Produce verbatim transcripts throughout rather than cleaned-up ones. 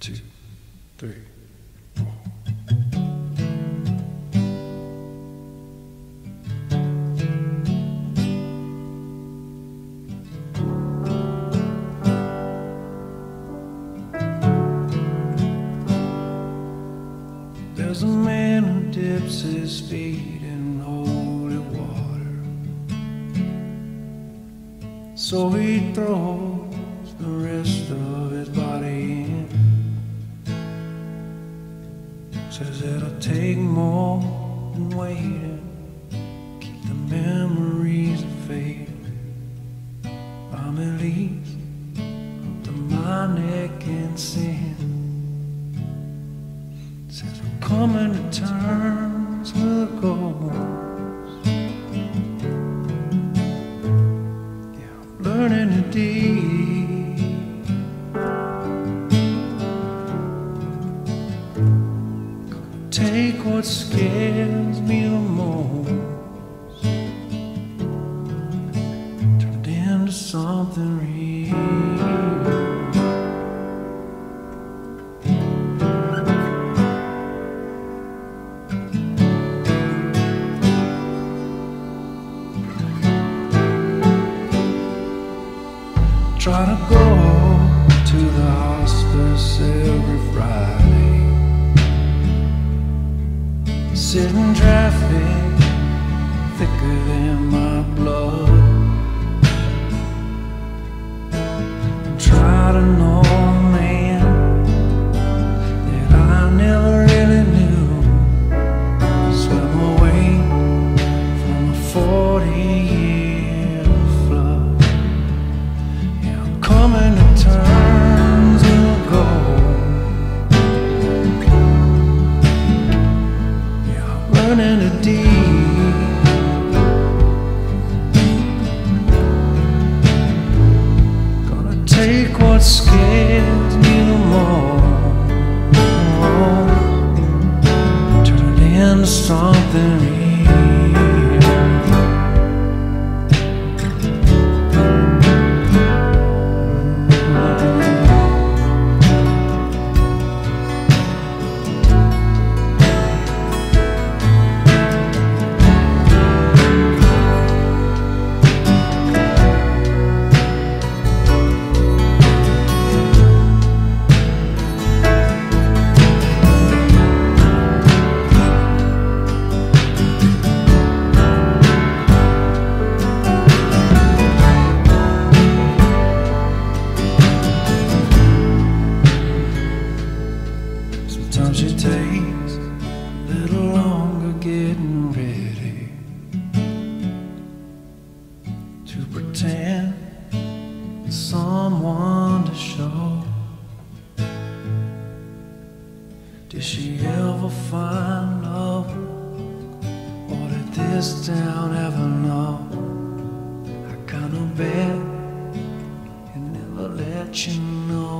two, three. There's a man who dips his feet in holy water, so he throws the rest of his body in. Says it'll take more than waiting, keep the memories of fading. I'm at least up to my neck in sin. Says I'm coming to terms with a ghost. Yeah, I'm learning to deal. Gonna take what scares me the most, turn it into something real. Try to go to the hospice every Friday, sit in traffic thicker than my blood, try to know a man that I never really knew, swim away from a forty year flood. Coming to terms with a goal. Yeah, I'm learning to deal. Gonna take what scares me the most, turn it into something real. Sometimes it takes a little longer getting ready to pretend someone to show. Did she ever find love, or did this town ever know? I kinda bet it never let you know.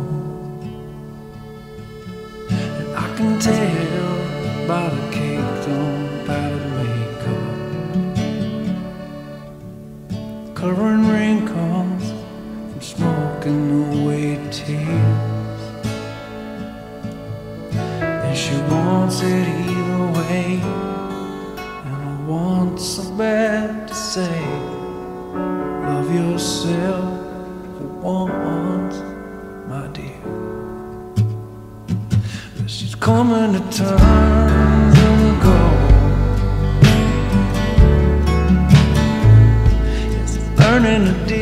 I can tell by the caked on powdered makeup, covering wrinkles from smoking away tears. And she wants it either way, and I want so bad to say, love yourself for once, my dear. She's coming to terms with a goal. Yes, learning to deal.